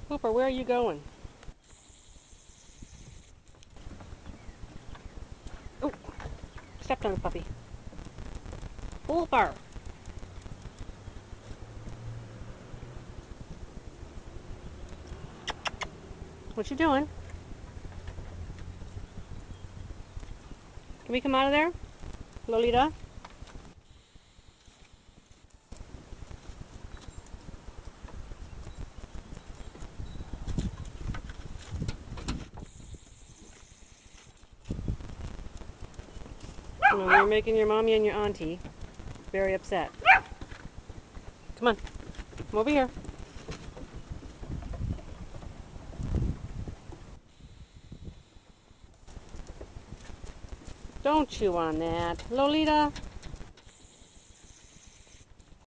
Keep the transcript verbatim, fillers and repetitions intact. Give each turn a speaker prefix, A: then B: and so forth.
A: Hooper, where are you going? Oh, stepped on the puppy. Hooper! What you doing? Can we come out of there? Lolita? No, you're making your mommy and your auntie very upset. Come on. Come over here. Don't chew on that. Lolita?